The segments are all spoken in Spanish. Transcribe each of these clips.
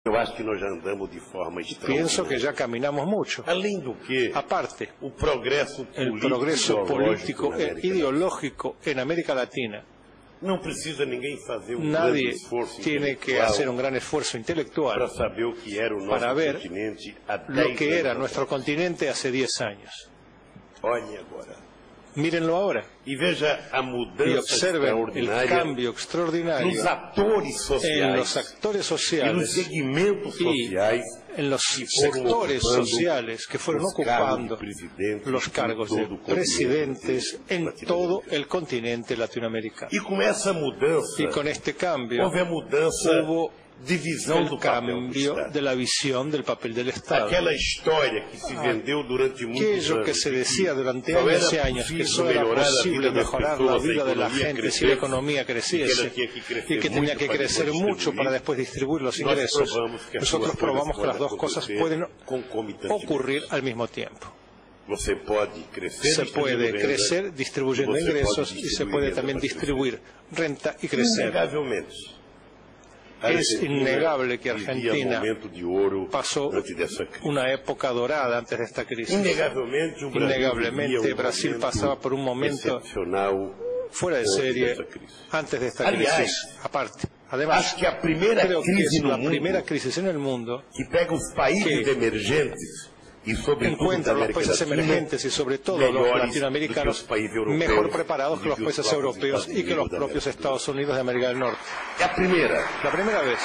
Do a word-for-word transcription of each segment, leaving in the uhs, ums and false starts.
Eu acho que nós já andamos de forma Pienso que ya caminamos mucho. Além do que, Aparte, o progresso el político, progreso político na e América ideológico en América Latina. Não precisa ninguém fazer um grande Nadie esforço tiene que intelectual hacer un gran esfuerzo para intelectual saber o que era o nosso para ver continente há lo dez que era anos nuestro atrás. continente hace diez años. Olhem agora. Mírenlo ahora E veja a y mudança observen el extraordinária cambio extraordinario nos atores en los sociais actores e nos sociales segmentos y sociais en los que fueron sectores ocupando sociales que fueron os cargos ocupando de presidente los em cargos de todo o continente presidentes en todo latino-americano. el continente latinoamericano. E com essa mudança, Y con este cambio houve a mudança, hubo divisão el do papel do cambio Estado. de la visión del papel del Estado. Aquela história que se vendeu durante muitos Aquello anos, que se decía durante só años y era años, que possível solo era melhorar a posible vida das mejorar la pessoas, a vida de la economia gente si la crescer, economía y que creciese ela tinha que crecer y que tenía mucho que para crecer después mucho distribuir. para después distribuir los Nós ingresos. provamos que as Nosotros duas probamos coisas que las dos podem cosas acontecer pueden concomitantemente. ocurrir al mismo tiempo. Você pode crescer Se puede distribuindo renda, crecer distribuyendo você pode ingresos y se distribuir puede renda también para crescer. distribuir renta y crecer. Inegavelmente. A Es Argentina innegable que vivia Argentina momento de ouro pasó antes dessa crise. una época dorada antes de esta crisis. Inegavelmente, o Brasil Innegablemente, vivia um Brasil momento pasaba por un momento excepcional fuera de antes serie dessa crise. antes de esta Aliás, crisis. Aparte, además, Acho que a primeira creo que crise es no la mundo primera crisis en el mundo que pega os países que emergentes e sobretudo da encuentra los América países Latina emergentes y sobre todo los melhores do latinoamericanos que os países europeus mejor preparados e que los que os países próprios europeos Estados y que los Unidos da propios América Estados Unidos de América del Norte. É a primeira. La primera vez.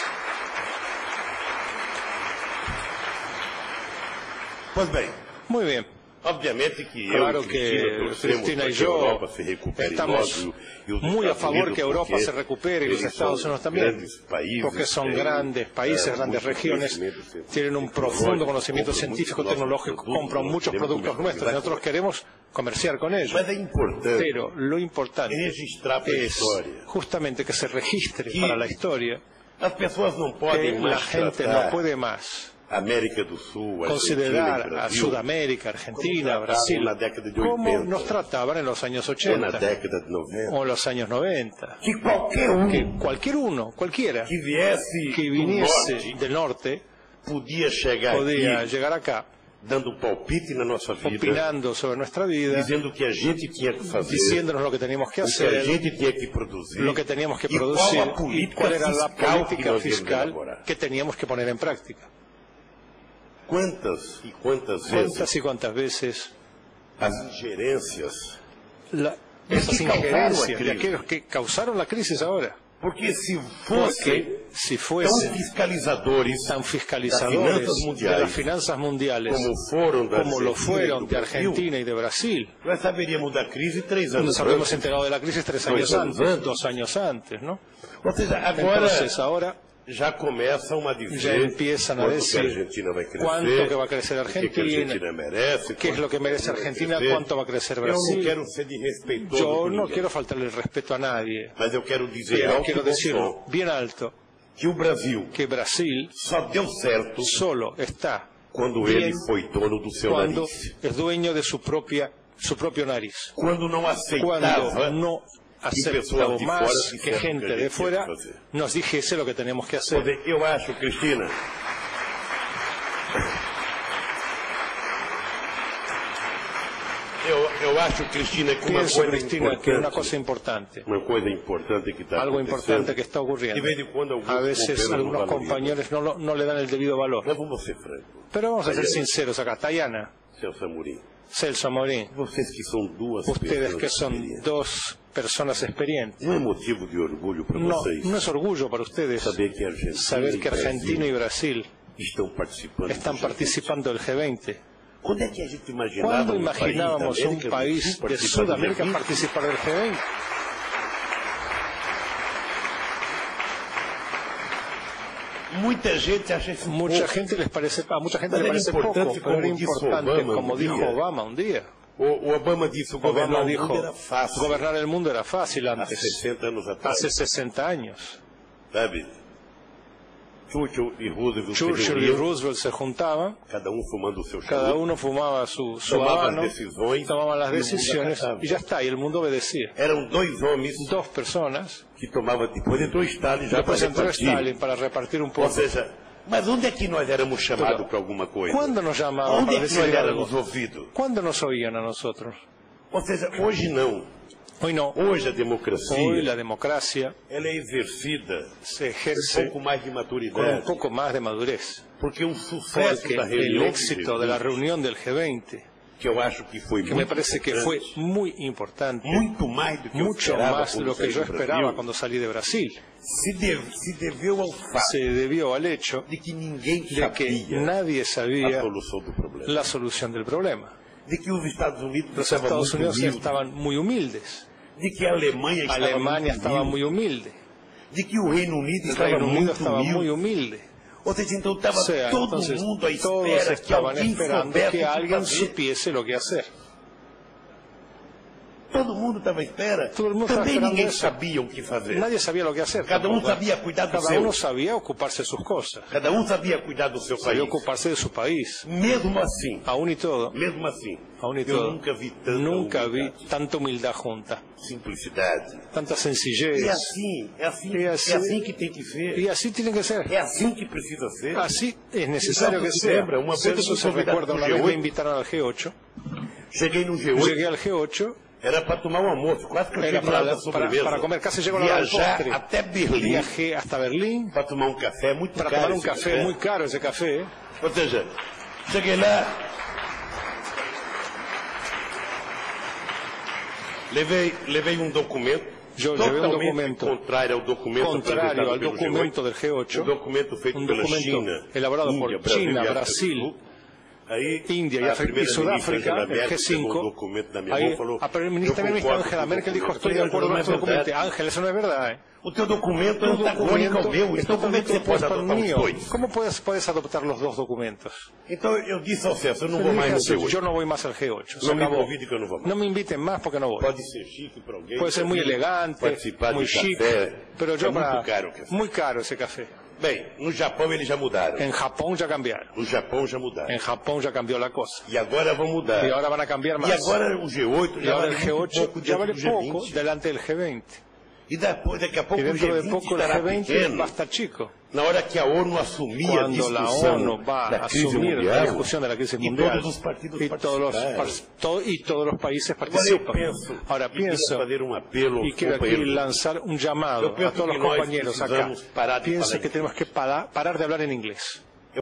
Pois bem, Muy bien. obviamente que Claro eu e que Cristina torcemos Cristina para y que a yo Europa se recupere estamos logo e os muy a Estados favor Unidos, que Europa porque se recupere y los eles Estados são Unidos también, grandes países, porque son têm, grandes países, eh, grandes muito regiones, conhecimento tienen un profundo tecnológico, conocimiento compram científico, muitos tecnológico, nossos produtos, compran nós muchos queremos productos comercializar nuestros y nosotros com queremos comerciar con ellos. Mas é importante Pero lo importante registrar para a es história justamente que se registre que para la historia as pessoas não que podem la mais gente tratar no puede más a América do Sul, a Argentina e considerar a Brasil Sudamérica, Argentina, como Brasil, tratavam na década de como oitenta, nos trataban en los años ou na ochenta década de noventa. o en los años noventa. Que qualquer um Que cualquier uno, cualquiera que viesse que do viniese norte del norte podia chegar podía aqui llegar acá dando um palpite na nossa vida, opinando sobre nuestra vida, dizendo o que a gente tinha que fazer, diciéndonos lo que teníamos que o que a hacer, gente tinha que produzir, lo que teníamos que e qual producir a y política cuál era la fiscal que política nós íamos fiscal elaborar. que teníamos que poner en práctica. Quantas e quantas ¿Cuántas vezes y cuántas veces as ingerências, la- Es esas que causaron la injerencias de crisis. aquellos que causaron la crisis ahora? porque se fossem Porque si tão fuese fiscalizadores tan das fiscalizadores finanças de mundiais las finanzas mundiales como foram da como lo Argentina fueron e do de Brasil, Argentina y de Brasil, nós saberíamos da crise três anos nos habríamos antes. enterado de la crisis tres Dos años años antes, antes. dos años antes, ¿no? Ou seja, agora Entonces ahora já começam a ya dizer empiezan a quanto que a decir Argentina vai crescer, cuánto que va a crecer o que que a Argentina, Argentina merece, qué es lo que quanto merece vai Argentina, crescer. cuánto va a crecer Eu não Brasil. quero ser desrespeitoso Yo com no ninguém, quiero faltarle el respeto a nadie, mas eu quero dizer pero alto quiero e bom decirlo som bien alto, que o Brasil que Brasil só deu certo solo está quando bien ele foi dono do seu cuando nariz. es dueño de su propia su propio nariz, Quando não aceitava cuando no aceptó pessoas de fora más que disseram gente que a de gente fuera tinha que fazer. nos dijese lo que tenemos que hacer. Poder- Eu acho, Cristina, eu, eu acho, Cristina, que uma Pienso, coisa Cristina, que una importante, cosa importante, uma coisa importante que está algo acontecendo, importante que está de ocurriendo. vez em quando alguns A veces companheiros não algunos valorizam. compañeros no, lo- no le dan el debido valor. Nós vamos ser francos, Pero vamos a ser Tayana. sinceros acá. Tayana, Celso Amorim. Celso Amorín, Vocês que são duas ustedes que pessoas son experientes, dos personas experientes, não é motivo de orgulho para no, vocês no es orgullo para ustedes saber que a Argentina saber que e Brasil Argentina y Brasil estão participando están do G vinte. participando del G veinte. Quando é que a gente imaginava ¿Cuándo um imaginábamos país da un América do país Sul de participar do G Sudamérica vinte? participar del G veinte? Muita gente acha isso Mucha pouco. gente les parece, a mucha gente Pero le era parece poco, importante, pero era como dijo importante, Obama como un dijo día. Obama un día. O, o Obama disse, governar Obama o dijo, mundo era fácil. gobernar el mundo era fácil Há antes, sessenta anos atrás, hace sesenta años. sabe? Churchill e Roosevelt se Churchill y reuniam, Roosevelt se juntaban, cada um fumando o seu cada charuto, uno fumaba su, su tomavam habano, as decisões tomaban las e o mundo decisiones acatava. y ya está, y el mundo obedecía. Eram dois homens Dos personas, que tomavam, depois entrou Stalin já para después entró repartir. Stalin para repartir un Ou poco. seja, Mas onde é que nós éramos chamados para alguma coisa? ¿Cuándo nos llamaban Onde para é que nós decir algo? éramos ouvidos? ¿Cuándo nos oían a nosotros? Ou seja, hoje não. Hoy no. Hoje a democracia Hoy la democracia ela é exercida se com um ejerce pouco mais de con un maturidade. poco más de madurez. Porque um sucesso Porque da el reunião éxito de la reunión del G veinte, que eu acho que foi que muito me parece que fue importante, muy importante, muito mais do que eu mucho esperava más de quando lo que saí yo do Brasil, esperaba cuando salí de Brasil, se, deve, se deveu ao fato se debió al hecho de que ninguém de que sabia nadie a sabía solução do problema. la solución del problema. De que os Estados Unidos Los estavam Estados muito Unidos humildes. estaban muy humildes, De que a Alemanha estava Alemania muito estaba humilde. muy humilde, De que o Reino Unido el estava Reino Unido muito estaba muy humilde. humilde. Ou seja, então estava O sea, todo entonces mundo à todos espera que estaban alguém esperando soubesse o que que alguien fazer. supiese lo que hacer. Todo mundo estava à espera. Todo mundo estava Também esperando ninguém isso. sabia o que fazer. Nadie sabía lo que hacer. Cada um tampoco. sabia cuidar do Cada seu. uno sabía ocuparse de sus cosas, Cada um sabia cuidar do seu sabía país. ocuparse de su país. Mesmo assim, Aún y todo, mesmo assim, aún y eu todo, nunca vi tanta nunca vi humildade, tanta humildad junta, simplicidade. tanta E sencillez. assim, é assim, E é assim- assim que tem que ser. Y así tiene que ser. É assim que precisa ser. Así es necesario Então, que você sea. lembra, uma Por vez eso eu se fui convidado recuerda, pro una G vez oito. me invitaron al G ocho, Cheguei no G oito, llegué al G ocho, era para tomar um almoço, quase que eu era cheguei para, lá da para, sobremesa. para comer, casi llego a la hora del Viajar postre. até Berlim Viajé hasta Berlín para tomar um café muito para caro. tomar un esse café, muy caro ese café. Ou seja, cheguei lá, levei, levei um documento Yo llevé un totalmente documento contrário ao documento contrario apresentado al pelo documento G oito, del G ocho, um documento feito un pela documento China, elaborado Índia, por Brasil China, e África do Brasil, Sul. Aí, India y a África y primeira Sudáfrica, ministra el Angela G Merkel pegou o cinco. documento na minha Ahí, mão e falou, a primer "Eu ministra concordo com Angela o Merkel dijo, documento." estoy de acuerdo con Não é este documento. verdade. Ángel, eso no es verdad. ¿eh? O teu documento Tu é antagônico ao meu, então como é que você pode opuesto al adotar os mío. dois? ¿Cómo puedes, puedes adoptar los dos documentos? Então eu disse ao Celso, eu não Yo vou le mais dije no así, G oito. yo no voy más al G ocho. Se Não me acabó. convide que eu não vou mais. No me inviten más porque no voy. Pode ser chique para alguém. Puede ser muy elegante, participar muy de chic, café. pero yo é para... muito caro o café. Muy caro ese café. Bem, no Japão eles já mudaram. En Japón ya cambiaron. No Japão já mudaram. En Japón ya cambió la cosa. E agora vão mudar. Y ahora van a cambiar E más. agora o G oito Y já ahora vale el G muito ocho pouco ya vale dentro do G poco vinte. delante del G veinte. E depois, daqui a pouco Y o dentro G de vinte poco el estará G veinte pequeno. va a estar chico. Na hora que a ONU assumir a Cuando la discussão ONU va da a crise asumir mundial, la discusión de la crisis e mundial todos os partidos y todos los, participarem. par- to- y todos los países Agora eu participan. penso, Ahora e queria pienso fazer um apelo aos y quiero aquí companheiros. lanzar un llamado Yo pienso a todos los que nós compañeros acá. precisamos parar de Pienso falar que tenemos que para- parar de hablar en inglés.